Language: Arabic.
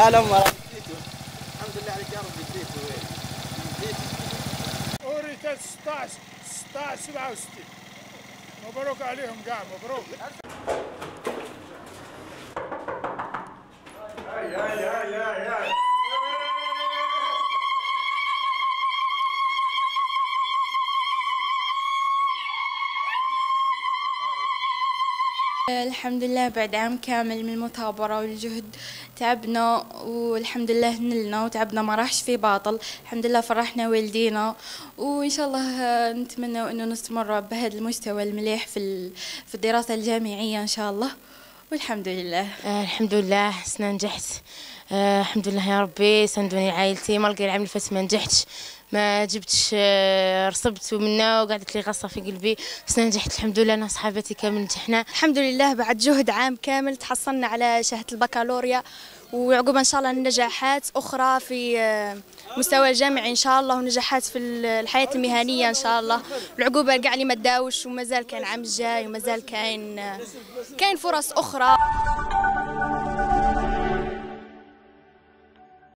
اهلا ومرحبا فيكم. الحمد لله عليك يا رب جديتوا وين؟ اوريتال 16 67. مبروك عليهم كاع مبروك. الحمد لله بعد عام كامل من المثابرة والجهد تعبنا، والحمد لله نلنا وتعبنا ما راحش في باطل. الحمد لله فرحنا والدينا، وإن شاء الله نتمنى أنه نستمر بهذا المستوى المليح في الدراسة الجامعية إن شاء الله، والحمد لله. الحمد لله سنة نجحت. الحمد لله يا ربي ساندوني عائلتي، مالقي العام اللي فات ما نجحتش، ما جبتش، رصبت منا وقعدت لي غصه في قلبي، بس نجحت الحمد لله. انا صحابتي كامل نجحنا الحمد لله. بعد جهد عام كامل تحصلنا على شهاده البكالوريا، وعقب ان شاء الله نجاحات اخرى في مستوى الجامعي ان شاء الله، ونجاحات في الحياه المهنيه ان شاء الله. العقوبه كاع اللي ما داوش، ومازال كاين العام الجاي، ومازال كاين فرص اخرى.